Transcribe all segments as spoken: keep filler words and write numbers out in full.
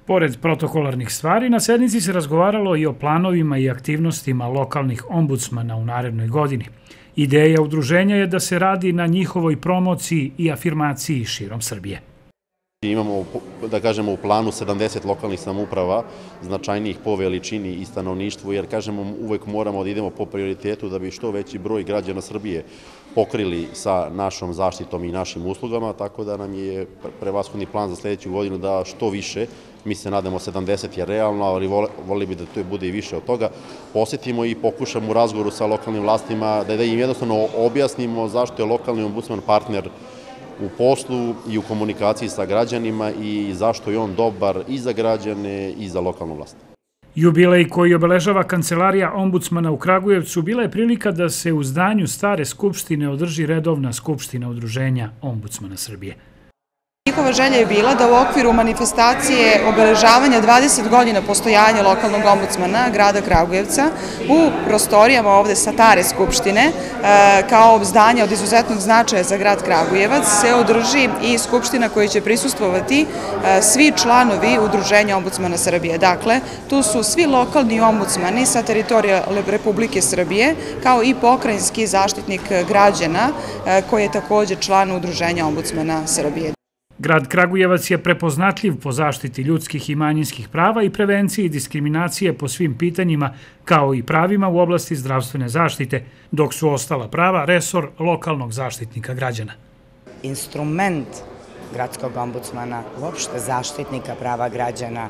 Pored protokolarnih stvari, na sednici se razgovaralo i o planovima i aktivnostima lokalnih ombudsmana u narednoj godini. Ideja udruženja je da se radi na njihovoj promociji i afirmaciji širom Srbije. Imamo, da kažemo, u planu sedamdeset lokalnih samouprava, značajnijih po veličini i stanovništvu, jer, kažemo, uvek moramo da idemo po prioritetu da bi što veći broj građana Srbije pokrili sa našom zaštitom i našim uslugama, tako da nam je prevashodni plan za sledeću godinu da što više, mi se nadamo sedamdeset je realno, ali volili bi da to bude i više od toga, posetimo i pokušamo u razgovoru sa lokalnim vlastima da im jednostavno objasnimo zašto je lokalni ombudsman partner u poslu i u komunikaciji sa građanima i zašto je on dobar i za građane i za lokalnu vlast. Jubilej koji obeležava Kancelarija ombudsmana u Kragujevcu bila je prilika da se u zdanju stare skupštine održi redovna skupština udruženja ombudsmana Srbije. Njihova želja je bila da u okviru manifestacije obeležavanja dvadeset godina postojanja lokalnog ombudsmana grada Kragujevca u prostorijama ovde Stare skupštine kao zdanje od izuzetnog značaja za grad Kragujevac se održi i skupština koja će prisustvovati svi članovi udruženja ombudsmana Srbije. Dakle, tu su svi lokalni ombudsmani sa teritorija Republike Srbije kao i pokrajinski zaštitnik građana koji je takođe član udruženja ombudsmana Srbije. Grad Kragujevac je prepoznatljiv po zaštiti ljudskih i manjinskih prava i prevenciji diskriminacije po svim pitanjima, kao i pravima u oblasti zdravstvene zaštite, dok su ostala prava resor lokalnog zaštitnika građana. Instrument gradskog ombudsmana, uopšte zaštitnika prava građana,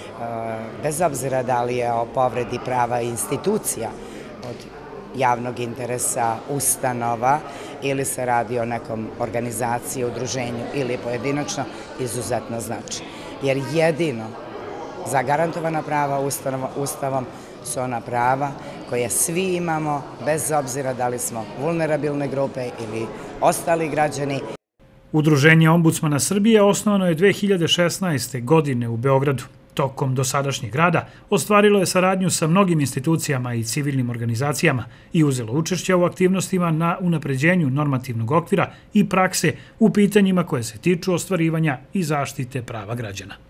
bez obzira da li je o povredi prava institucija od javnog interesa, ustanova ili se radi o nekom organizaciji, udruženju ili pojedinačno, izuzetno znači. Jer jedino zagarantovana prava Ustavom su ona prava koje svi imamo, bez obzira da li smo vulnerabilne grupe ili ostali građani. Udruženje ombudsmana Srbije osnovano je dve hiljade šesnaeste. godine u Beogradu. Tokom dosadašnjeg rada ostvarilo je saradnju sa mnogim institucijama i civilnim organizacijama i uzelo učešće u aktivnostima na unapređenju normativnog okvira i prakse u pitanjima koje se tiču ostvarivanja i zaštite prava građana.